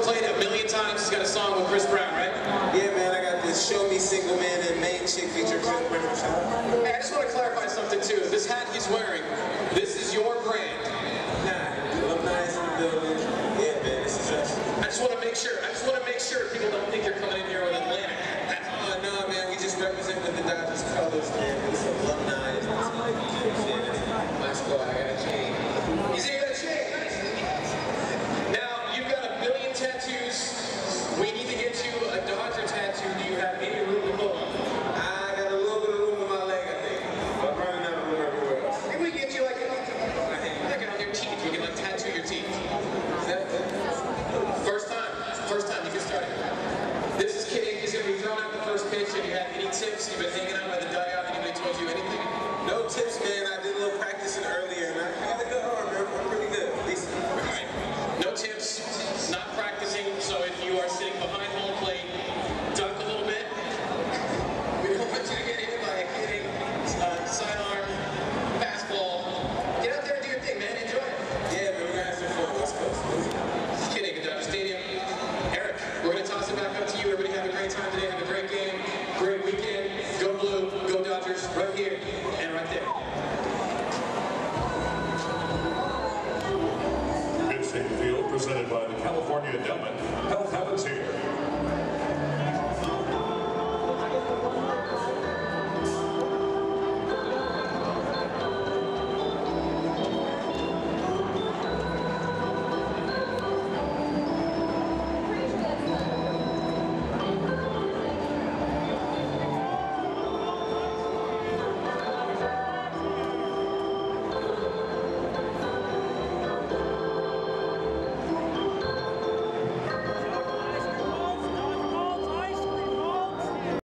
played a million times. He's got a song with Chris Brown, right? Yeah, man, I got this Show Me Single Man and Main Chick feature Chris Brown. Hey, I just want to clarify something too. This hat he's wearing, this is your brand. Nah, alumni is in the building. Yeah, man, this is us. I just want to make sure people don't think you're coming in here with Atlanta. Oh, no, man, we just represent with the Dodgers colors, man. It's alumni. My squad, I got a chain. You see, you got a chain. Now, you've got a billion tattoos. We need to get you a Dodger tattoo. Do you have any room to put on? I got a little bit of room in my leg, I think. But I'm running out of room everywhere else. Maybe we can get you like on your teeth. We can like tattoo your teeth. Is that First time you can start it. This is Kitty. He's going to be throwing out the first pitch. Have you had any tips? You've been hanging out by the dugout. Anybody told you anything? No tips, man. I did a little practicing earlier, and I got a good arm, man. I'm pretty good. Decent. All right. No tips. Not practicing. So if you are sitting behind home plate, duck a little bit. We don't want you to get hit by a hitting sidearm fastball. Get out there and do your thing, man. Enjoy it. Yeah, man. We're going to have some fun. West Coast. Kidding at Dodger Stadium. Eric, we're going to toss it back up to you. Everybody have a great time today. Have a great game. Great weekend. Go Blue. Go Dodgers. Right here and right there. Field presented by the California Endowment. Health Happens Here.